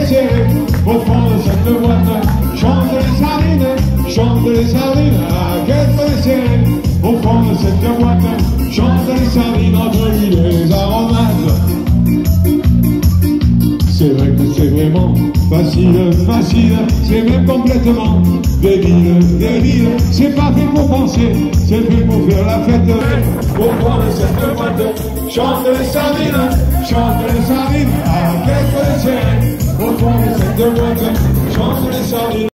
serrées au fond de cette boîte. Chante les sardines, à quelques serrées au fond de cette boîte. Chante les sardines entre l'huile et les aromates. C'est vrai que c'est vraiment facile, c'est même complètement débile. C'est pas fait pour penser, c'est fait pour faire la fête. Au fond de cette boîte, chante les sardines, à quelques serrées au fond de cette boîte. Chante les sardines.